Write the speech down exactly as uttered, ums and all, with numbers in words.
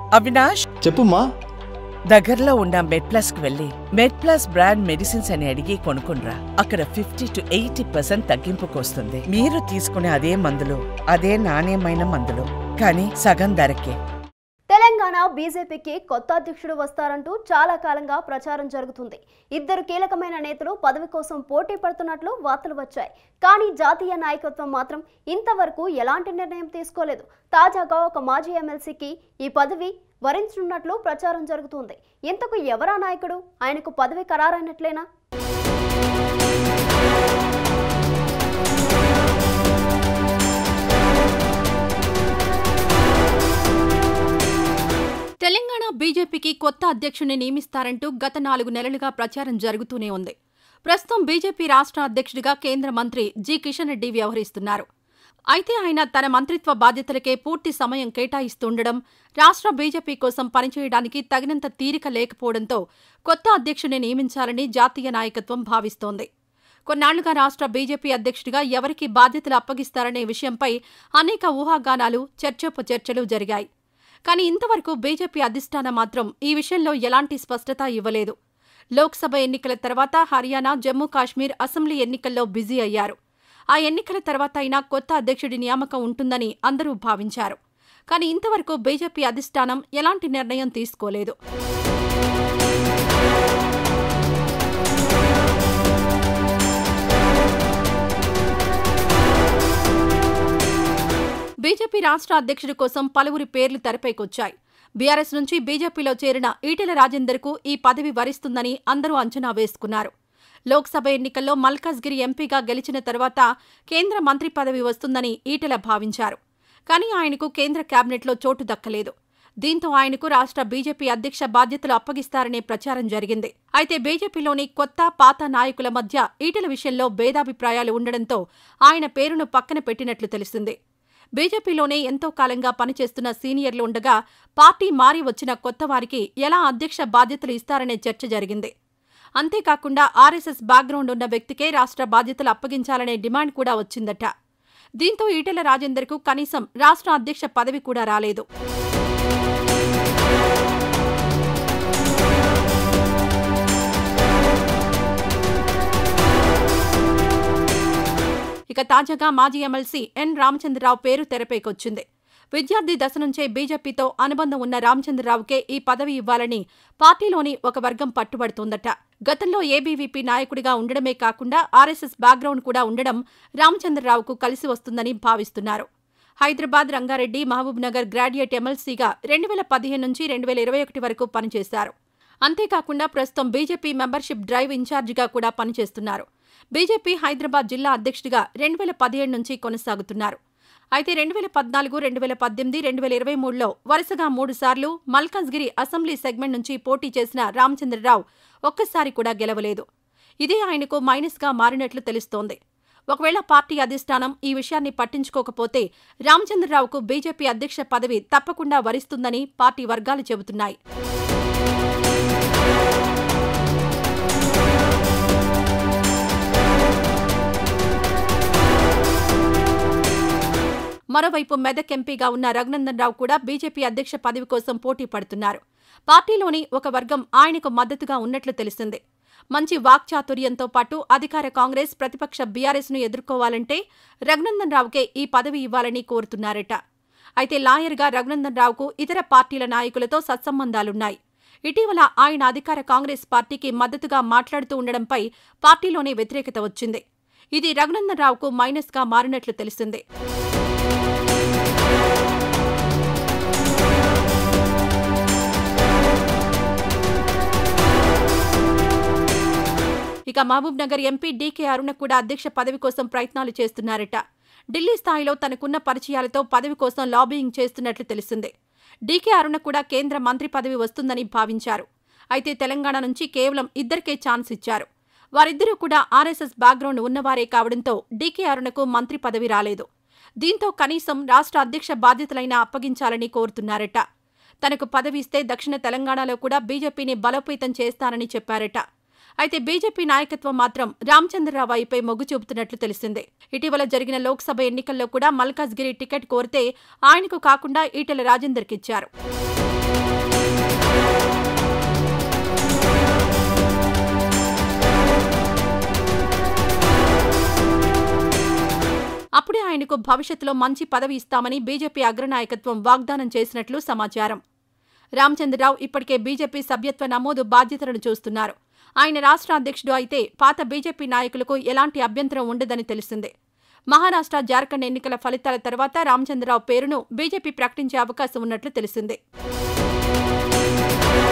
అవినాష్ చెప్పుమా. దగ్గరలో ఉన్న మెడ్ ప్లస్ కు వెళ్ళి మెడ్ ప్లస్ బ్రాండ్ మెడిసిన్స్ అని అడిగి కొనుక్కునరా. అక్కడ ఫిఫ్టీ టు ఎయిటీ పర్సెంట్ తగ్గింపుకు వస్తుంది. మీరు తీసుకునే అదే మందులు, అదే నాణ్యమైన మందులు, కానీ సగం ధరకే. తెలంగాణ బీజేపీకి కొత్త అధ్యక్షుడు వస్తారంటూ చాలా కాలంగా ప్రచారం జరుగుతుంది. ఇద్దరు కీలకమైన నేతలు పదవి కోసం పోటీ పడుతున్నట్లు వార్తలు వచ్చాయి. కానీ జాతీయ నాయకత్వం మాత్రం ఇంతవరకు ఎలాంటి నిర్ణయం తీసుకోలేదు. తాజాగా ఒక మాజీ ఎమ్మెల్సీకి ఈ పదవి వరించనున్నట్లు ప్రచారం జరుగుతుంది. ఇంతకు ఎవరా నాయకుడు? ఆయనకు పదవి ఖరారైనట్లేనా? తెలంగాణ బీజేపీకి కొత్త అధ్యక్షుడిని నియమిస్తారంటూ గత నాలుగు నెలలుగా ప్రచారం జరుగుతూనే ఉంది. ప్రస్తుతం బీజేపీ రాష్ట్ర అధ్యక్షుడిగా కేంద్ర మంత్రి జి కిషన్ రెడ్డి వ్యవహరిస్తున్నారు. అయితే ఆయన తన మంత్రిత్వ బాధ్యతలకే పూర్తి సమయం కేటాయిస్తుండడం, రాష్ట్ర బీజేపీ కోసం పనిచేయడానికి తగినంత తీరిక లేకపోవడంతో కొత్త అధ్యక్షుడిని నియమించాలని జాతీయ నాయకత్వం భావిస్తోంది. కొన్నాళ్లుగా రాష్ట్ర బీజేపీ అధ్యక్షుడిగా ఎవరికి బాధ్యతలు అప్పగిస్తారనే విషయంపై అనేక ఊహాగానాలు, చర్చోపచర్చలు జరిగాయి. కానీ ఇంతవరకు బీజేపీ అధిష్టానం మాత్రం ఈ విషయంలో ఎలాంటి స్పష్టత ఇవ్వలేదు. లోక్సభ ఎన్నికల తర్వాత హర్యానా, జమ్మూ కాశ్మీర్ అసెంబ్లీ ఎన్నికల్లో బిజీ అయ్యారు. ఆ ఎన్నికల తర్వాత అయినా కొత్త అధ్యక్షుడి నియామకం ఉంటుందని అందరూ భావించారు. కానీ ఇంతవరకు బీజేపీ అధిష్టానం ఎలాంటి నిర్ణయం తీసుకోలేదు. బీజేపీ రాష్ట్ర అధ్యక్షుడి కోసం పలువురి పేర్లు తెరపైకొచ్చాయి. బీఆర్ఎస్ నుంచి బీజేపీలో చేరిన ఈటెల రాజేందర్కు ఈ పదవి వరిస్తుందని అందరూ అంచనా వేసుకున్నారు. లోక్సభ ఎన్నికల్లో మల్కాజ్గిరి ఎంపీగా గెలిచిన తర్వాత కేంద్ర మంత్రి పదవి వస్తుందని ఈటెల భావించారు. కానీ ఆయనకు కేంద్ర కేబినెట్లో చోటు దక్కలేదు. దీంతో ఆయనకు రాష్ట్ర బీజేపీ అధ్యక్ష బాధ్యతలు అప్పగిస్తారనే ప్రచారం జరిగింది. అయితే బీజేపీలోని కొత్త, పాత నాయకుల మధ్య ఈటెల విషయంలో భేదాభిప్రాయాలు ఉండడంతో ఆయన పేరును పక్కన పెట్టినట్లు తెలిసింది. బీజేపీలోనే ఎంతో కాలంగా పనిచేస్తున్న సీనియర్లు ఉండగా పార్టీ మారి వచ్చిన కొత్తవారికి ఎలా అధ్యక్ష బాధ్యతలు ఇస్తారనే చర్చ జరిగింది. అంతేకాకుండా ఆర్ఎస్ఎస్ బ్యాక్గ్రౌండ్ ఉన్న వ్యక్తికే రాష్ట్ర బాధ్యతలు అప్పగించాలనే డిమాండ్ కూడా వచ్చిందట. దీంతో ఈటెల రాజేందర్కు కనీసం రాష్ట్ర అధ్యక్ష పదవి కూడా రాలేదు. ఇక తాజాగా మాజీ ఎమ్మెల్సీ ఎన్ రామచంద్రరావు పేరు తెరపైకొచ్చింది. విద్యార్థి దశ నుంచే బీజేపీతో అనుబంధం ఉన్న రామచంద్రరావుకే ఈ పదవి ఇవ్వాలని పార్టీలోని ఒక వర్గం పట్టుబడుతోందట. గతంలో ఏబీవీపీ నాయకుడిగా ఉండడమే కాకుండా ఆర్ఎస్ఎస్ బ్యాక్గ్రౌండ్ కూడా ఉండడం రామచంద్రరావుకు కలిసి వస్తుందని భావిస్తున్నారు. హైదరాబాద్, రంగారెడ్డి, మహబూబ్నగర్ గ్రాడ్యుయేట్ ఎమ్మెల్సీగా రెండు వేల పదిహేను నుంచి రెండు వేల ఇరవై ఒకటి వరకు పనిచేశారు. అంతేకాకుండా ప్రస్తుతం బీజేపీ మెంబర్షిప్ డ్రైవ్ ఇన్ఛార్జిగా కూడా పనిచేస్తున్నారు. బీజేపీ హైదరాబాద్ జిల్లా అధ్యక్షుడిగా రెండు వేల పదిహేడు నుంచి కొనసాగుతున్నారు. అయితే రెండు వేల పద్నాలుగు, రెండు వేల పద్దెనిమిది, రెండు వేల ఇరవై మూడులో వరుసగా మూడుసార్లు మల్కాజ్గిరి అసెంబ్లీ సెగ్మెంట్ నుంచి పోటీ చేసిన రామచంద్రరావు ఒక్కసారి కూడా గెలవలేదు. ఇదే ఆయనకు మైనస్గా మారినట్లు తెలుస్తోంది. ఒకవేళ పార్టీ అధిష్టానం ఈ విషయాన్ని పట్టించుకోకపోతే రామచంద్రరావుకు బీజేపీ అధ్యక్ష పదవి తప్పకుండా వరిస్తుందని పార్టీ వర్గాలు చెబుతున్నాయి. మరోవైపు మెదక్ ఎంపీగా ఉన్న రఘునందన్ రావు కూడా బీజేపీ అధ్యక్ష పదవి కోసం పోటీ పడుతున్నారు. పార్టీలోని ఒక వర్గం ఆయనకు మద్దతుగా ఉన్నట్లు తెలిసింది. మంచి వాక్చాతుర్యంతో పాటు అధికార కాంగ్రెస్, ప్రతిపక్ష బీఆర్ఎస్ ను ఎదుర్కోవాలంటే రఘునందన్ రావుకే ఈ పదవి ఇవ్వాలని కోరుతున్నారట. అయితే లాయర్గా రఘునందన్ రావుకు ఇతర పార్టీల నాయకులతో సత్సంబంధాలున్నాయి. ఇటీవల ఆయన అధికార కాంగ్రెస్ పార్టీకి మద్దతుగా మాట్లాడుతూ ఉండడంపై పార్టీలోనే వ్యతిరేకత వచ్చింది. ఇది రఘునందన్ రావుకు మైనస్గా మారినట్లు తెలిసింది. ఇక మహబూబ్నగర్ ఎంపీ డీకే అరుణ కూడా అధ్యక్ష పదవి కోసం ప్రయత్నాలు చేస్తున్నారట. ఢిల్లీ స్థాయిలో తనకున్న పరిచయాలతో పదవి కోసం లాబియింగ్ చేస్తున్నట్లు తెలిసింది. డీకే అరుణ కూడా కేంద్ర మంత్రి పదవి వస్తుందని భావించారు. అయితే తెలంగాణ నుంచి కేవలం ఇద్దరికే ఛాన్స్ ఇచ్చారు. వారిద్దరూ కూడా ఆర్ఎస్ఎస్ బ్యాక్గ్రౌండ్ ఉన్నవారే కావడంతో డీకే అరుణకు మంత్రి పదవి రాలేదు. దీంతో కనీసం రాష్ట్ర అధ్యక్ష బాధ్యతలైనా అప్పగించాలని కోరుతున్నారట. తనకు పదవి ఇస్తే దక్షిణ తెలంగాణలో కూడా బీజేపీని బలోపేతం చేస్తానని చెప్పారట. అయితే బీజేపీ నాయకత్వం మాత్రం రామచంద్రరావు వైపై మొగ్గు చూపుతున్నట్లు తెలిసింది. ఇటీవల జరిగిన లోక్సభ ఎన్నికల్లో కూడా మల్కాజ్గిరి టికెట్ కోరితే ఆయనకు కాకుండా ఈటెల రాజేందర్కిచ్చారు. అప్పుడే ఆయనకు భవిష్యత్తులో మంచి పదవి ఇస్తామని బీజేపీ అగ్రనాయకత్వం వాగ్దానం చేసినట్లు సమాచారం. రామచంద్రరావు ఇప్పటికే బీజేపీ సభ్యత్వ నమోదు బాధ్యతలను చూస్తున్నారు. ఆయన రాష్ట్ర అధ్యక్షుడు అయితే పాత బీజేపీ నాయకులకు ఎలాంటి అభ్యంతరం ఉండదని తెలిసింది. మహారాష్ట్ర, జార్ఖండ్ ఎన్నికల ఫలితాల తర్వాత రామచంద్రరావు పేరును బీజేపీ ప్రకటించే అవకాశం ఉన్నట్లు తెలిసింది.